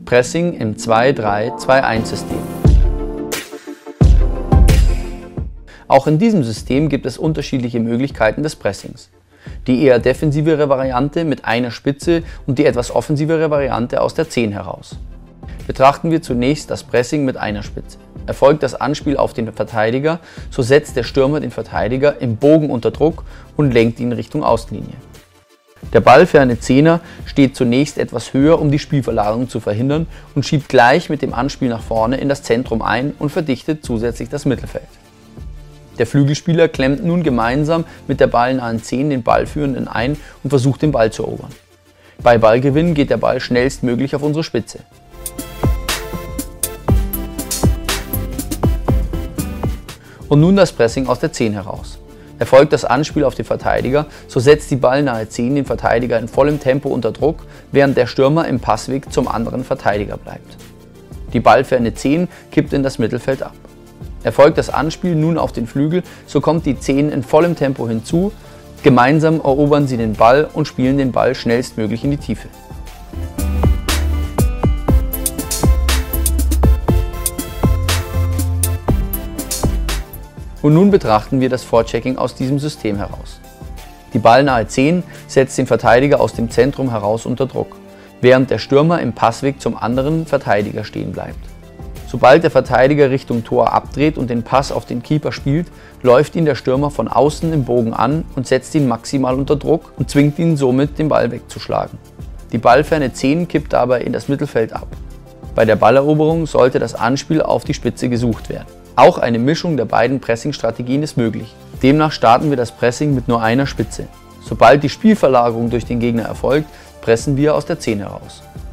Pressing im 2-3-2-1-System. Auch in diesem System gibt es unterschiedliche Möglichkeiten des Pressings. Die eher defensivere Variante mit einer Spitze und die etwas offensivere Variante aus der 10 heraus. Betrachten wir zunächst das Pressing mit einer Spitze. Erfolgt das Anspiel auf den Verteidiger, so setzt der Stürmer den Verteidiger im Bogen unter Druck und lenkt ihn Richtung Außenlinie. Der ballferne Zehner steht zunächst etwas höher, um die Spielverlagerung zu verhindern und schiebt gleich mit dem Anspiel nach vorne in das Zentrum ein und verdichtet zusätzlich das Mittelfeld. Der Flügelspieler klemmt nun gemeinsam mit der ballnahen 10 den Ballführenden ein und versucht den Ball zu erobern. Bei Ballgewinn geht der Ball schnellstmöglich auf unsere Spitze. Und nun das Pressing aus der 10 heraus. Erfolgt das Anspiel auf den Verteidiger, so setzt die ballnahe 10 den Verteidiger in vollem Tempo unter Druck, während der Stürmer im Passweg zum anderen Verteidiger bleibt. Die ballferne 10 kippt in das Mittelfeld ab. Erfolgt das Anspiel nun auf den Flügel, so kommt die 10 in vollem Tempo hinzu, gemeinsam erobern sie den Ball und spielen den Ball schnellstmöglich in die Tiefe. Und nun betrachten wir das Vorchecking aus diesem System heraus. Die ballnahe 10 setzt den Verteidiger aus dem Zentrum heraus unter Druck, während der Stürmer im Passweg zum anderen Verteidiger stehen bleibt. Sobald der Verteidiger Richtung Tor abdreht und den Pass auf den Keeper spielt, läuft ihn der Stürmer von außen im Bogen an und setzt ihn maximal unter Druck und zwingt ihn somit, den Ball wegzuschlagen. Die ballferne 10 kippt dabei in das Mittelfeld ab. Bei der Balleroberung sollte das Anspiel auf die Spitze gesucht werden. Auch eine Mischung der beiden Pressing-Strategien ist möglich. Demnach starten wir das Pressing mit nur einer Spitze. Sobald die Spielverlagerung durch den Gegner erfolgt, pressen wir aus der 10 heraus.